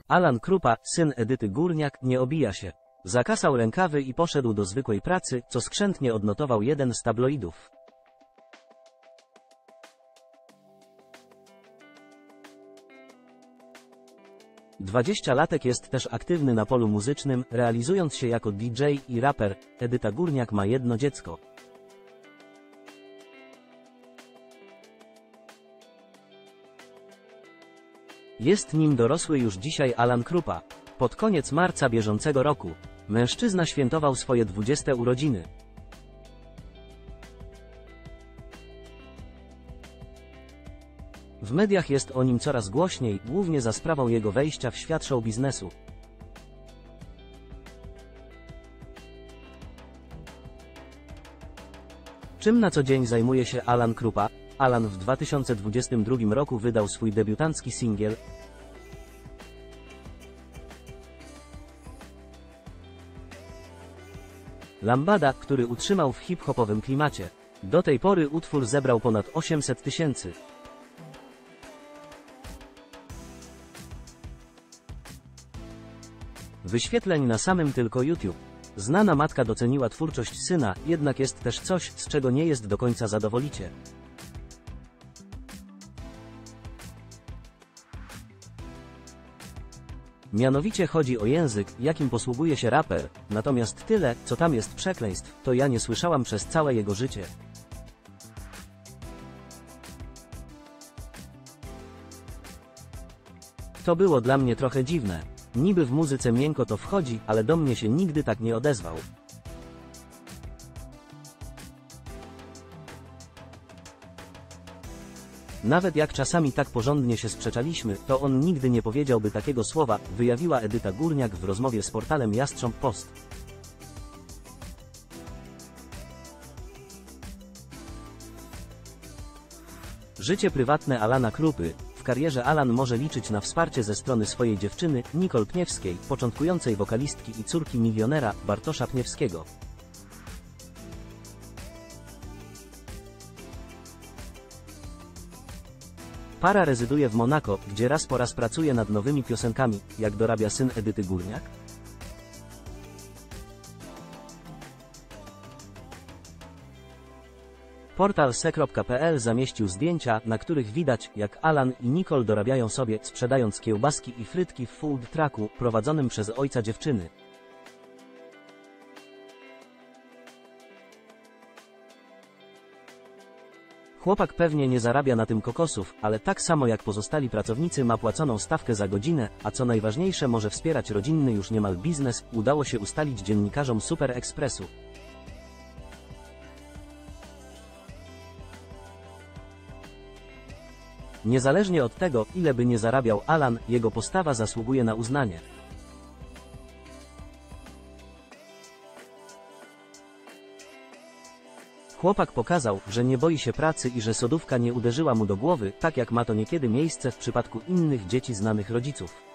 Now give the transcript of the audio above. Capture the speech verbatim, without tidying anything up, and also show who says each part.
Speaker 1: Alan Krupa, syn Edyty Górniak, nie obija się. Zakasał rękawy i poszedł do zwykłej pracy, co skrzętnie odnotował jeden z tabloidów. Dwudziestolatek jest też aktywny na polu muzycznym, realizując się jako D J i raper. Edyta Górniak ma jedno dziecko. Jest nim dorosły już dzisiaj Alan Krupa. Pod koniec marca bieżącego roku mężczyzna świętował swoje dwudzieste urodziny. W mediach jest o nim coraz głośniej, głównie za sprawą jego wejścia w świat show biznesu. Czym na co dzień zajmuje się Alan Krupa? Alan w dwa tysiące dwudziestym drugim roku wydał swój debiutancki singiel Lambada, który utrzymał w hip-hopowym klimacie. Do tej pory utwór zebrał ponad osiemset tysięcy. wyświetleń na samym tylko YouTube. Znana matka doceniła twórczość syna, jednak jest też coś, z czego nie jest do końca zadowolicie. Mianowicie chodzi o język, jakim posługuje się raper, natomiast tyle, co tam jest przekleństw, to ja nie słyszałam przez całe jego życie. To było dla mnie trochę dziwne. Niby w muzyce miękko to wchodzi, ale do mnie się nigdy tak nie odezwał. Nawet jak czasami tak porządnie się sprzeczaliśmy, to on nigdy nie powiedziałby takiego słowa, wyjawiła Edyta Górniak w rozmowie z portalem Jastrząb Post. Życie prywatne Alana Krupy. W karierze Alan może liczyć na wsparcie ze strony swojej dziewczyny, Nicole Pniewskiej, początkującej wokalistki i córki milionera, Bartosza Pniewskiego. Para rezyduje w Monako, gdzie raz po raz pracuje nad nowymi piosenkami. Jak dorabia syn Edyty Górniak? Portal se kropka pe el zamieścił zdjęcia, na których widać, jak Alan i Nicole dorabiają sobie, sprzedając kiełbaski i frytki w food trucku, prowadzonym przez ojca dziewczyny. Chłopak pewnie nie zarabia na tym kokosów, ale tak samo jak pozostali pracownicy ma płaconą stawkę za godzinę, a co najważniejsze może wspierać rodzinny już niemal biznes, udało się ustalić dziennikarzom Super Expressu. Niezależnie od tego, ile by nie zarabiał Alan, jego postawa zasługuje na uznanie. Chłopak pokazał, że nie boi się pracy i że sodówka nie uderzyła mu do głowy, tak jak ma to niekiedy miejsce w przypadku innych dzieci znanych rodziców.